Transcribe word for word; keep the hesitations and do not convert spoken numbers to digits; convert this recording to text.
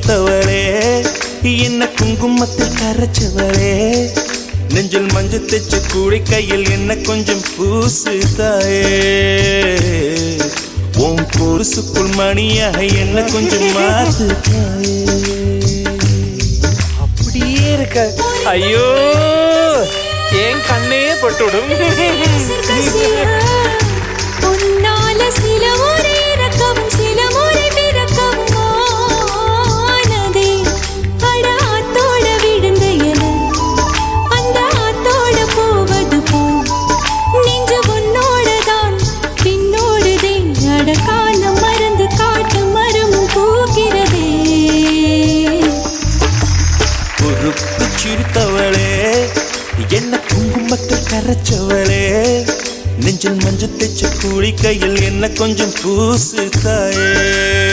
சிரித்தவளே என்ன குங்குமத்தில் கரைச்சவளே நெஞ்சில் மஞ்சள் தைச்ச கூடை கையில் என்ன கொஞ்சம் பூசு தாயே உன் பொருசுக்குள் மணியாக என்ன கொஞ்சம் மாத்து தாயே அப்படியே இருக்க ஐயோ ஏன் கண்ணே பட்டுடும் சிரித்தவளே என்ன குங்குமத்தில் கரைச்சவளே நெஞ்சில் மஞ்சள் தைச்ச கூலி கையில் என்ன கொஞ்சம் பூசு தாயே